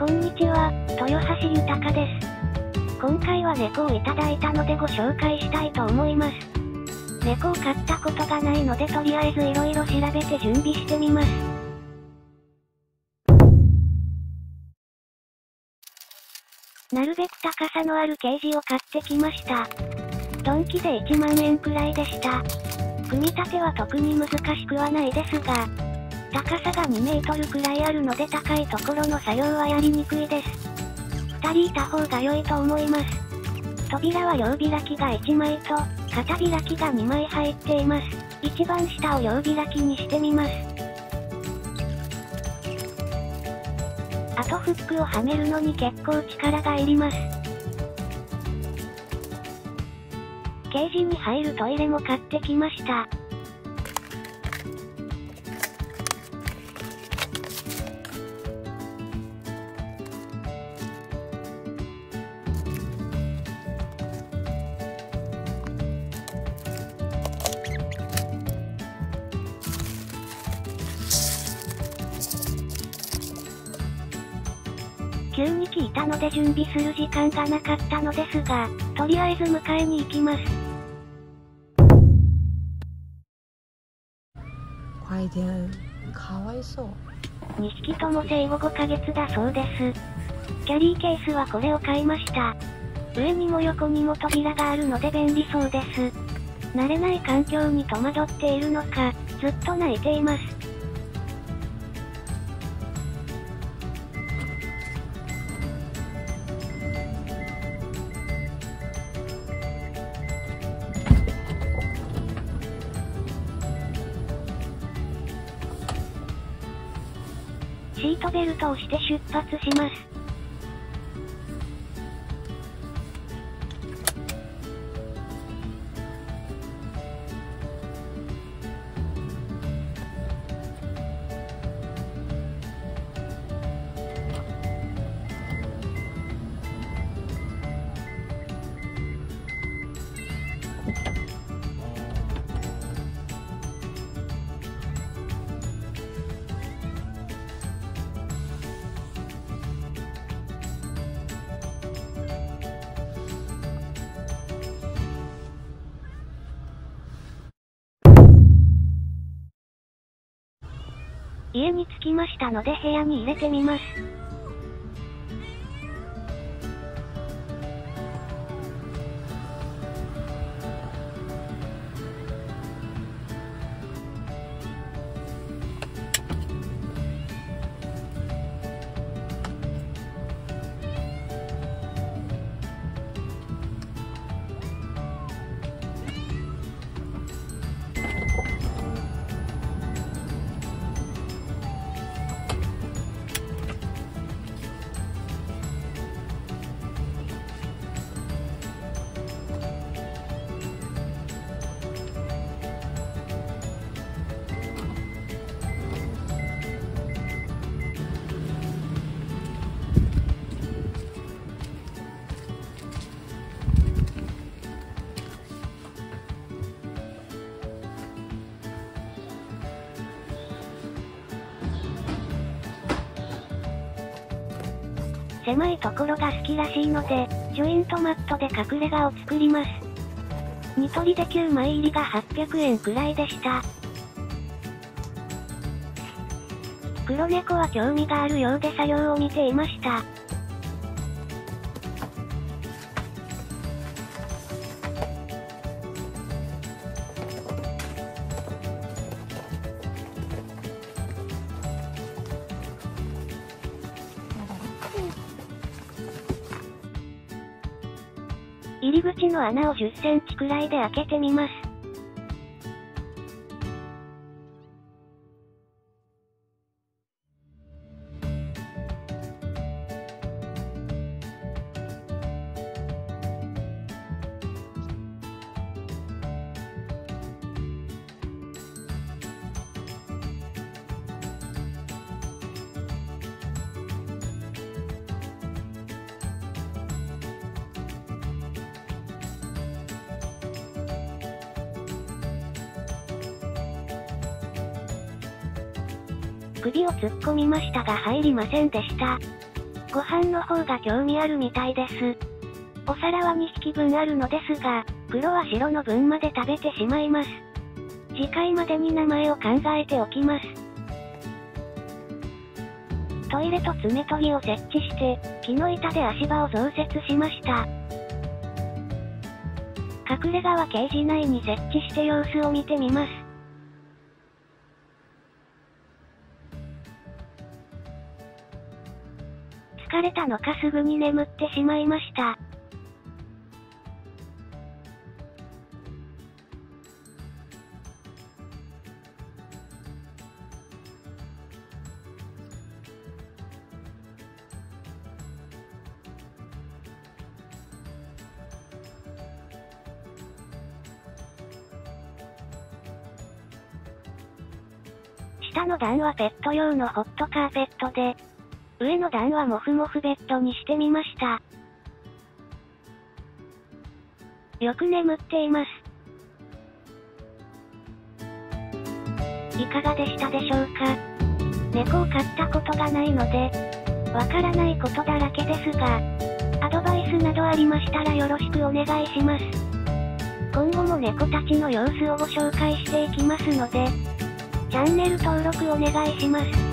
こんにちは、豊橋豊です。今回は猫をいただいたのでご紹介したいと思います。猫を飼ったことがないのでとりあえずいろいろ調べて準備してみます。なるべく高さのあるケージを買ってきました。ドンキで1万円くらいでした。組み立ては特に難しくはないですが、高さが2メートルくらいあるので高いところの作業はやりにくいです。2人いた方が良いと思います。扉は両開きが1枚と、片開きが2枚入っています。一番下を両開きにしてみます。あとフックをはめるのに結構力がいります。ケージに入るトイレも買ってきました。急に聞いたので準備する時間がなかったのですが、とりあえず迎えに行きます。 快点，かわいそう。 2匹とも生後5ヶ月だそうです。キャリーケースはこれを買いました。上にも横にも扉があるので便利そうです。慣れない環境に戸惑っているのか、ずっと泣いています。シートベルトをして出発します。家に着きましたので部屋に入れてみます。狭いところが好きらしいので、ジョイントマットで隠れ家を作ります。ニトリで9枚入りが800円くらいでした。黒猫は興味があるようで作業を見ていました。入り口の穴を10センチくらいで開けてみます。首を突っ込みましたが入りませんでした。 ご飯の方が興味あるみたいです。お皿は2匹分あるのですが、黒は白の分まで食べてしまいます。次回までに名前を考えておきます。トイレと爪研ぎを設置して、木の板で足場を増設しました。隠れ家はケージ内に設置して様子を見てみます。疲れたのかすぐに眠ってしまいました。下の段はペット用のホットカーペットで、上の段はモフモフベッドにしてみました。よく眠っています。いかがでしたでしょうか。猫を飼ったことがないので、わからないことだらけですが、アドバイスなどありましたらよろしくお願いします。今後も猫たちの様子をご紹介していきますので、チャンネル登録お願いします。